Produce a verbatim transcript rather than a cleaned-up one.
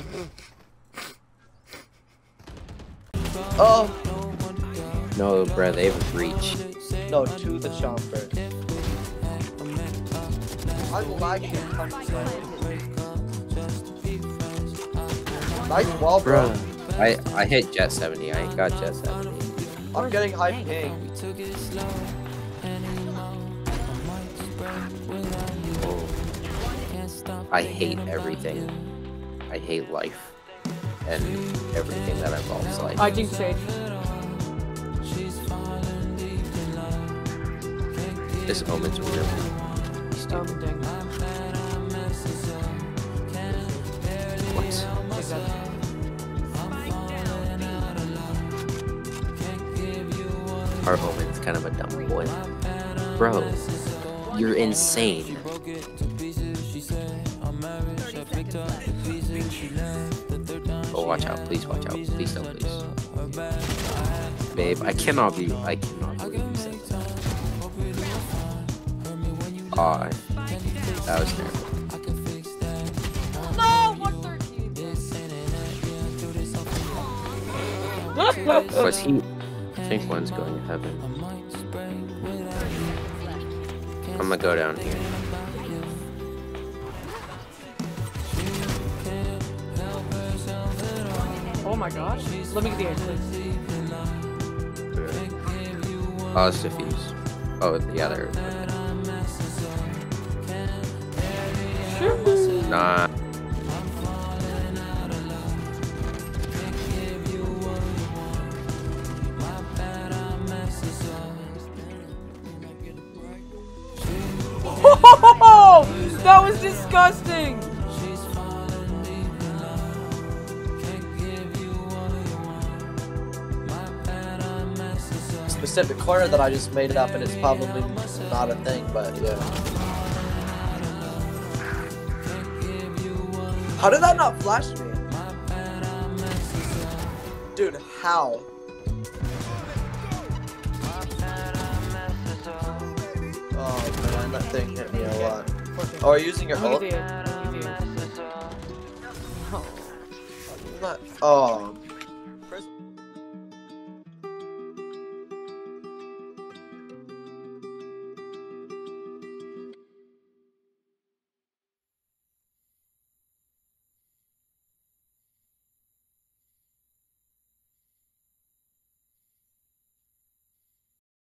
Oh! No, bruh, they have a breach. No, to the chomper. I'm lagging a ton of Nice wall, bro. Bruh, I, I hit Jet seventy. I ain't got Jet seventy. I'm getting high ping. Oh. I hate everything. I hate life. And everything that involves life. I think so. This moment's really stupid. Um, What? Our Omen's kind of a dumb boy. Bro, you're insane. Oh, watch out. Please watch out. Please don't, please. Babe, I cannot be. I cannot believe you said that. Aw, oh, that was terrible. no, one thirteen. Was he? I think one's going to heaven. I'm gonna go down here. Oh my gosh. Let me get the edge, please. Oh, it's diffuse. Oh, the other. Nah. Oh, that was disgusting. Specific corner that I just made it up, and it's probably not a thing, but yeah. How did that not flash me? Dude, how? Oh man, that thing hit me a lot. Oh, are you using your ult? Let me get the edge. Let me get the edge. Oh.